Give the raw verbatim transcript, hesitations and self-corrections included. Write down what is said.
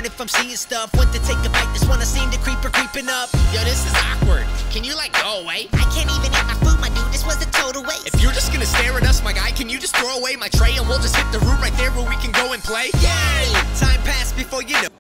torn if I'm seeing stuff. Went to take a bite, this one I seem to creep or creeping up. Yo, this is awkward. Can you like go away? I can't even eat my food, my dude, this was a total waste. If you're just gonna stare at us, my guy, can you just throw away my tray and we'll just hit the room right there where we can go and play? Yay! Time passed before you know.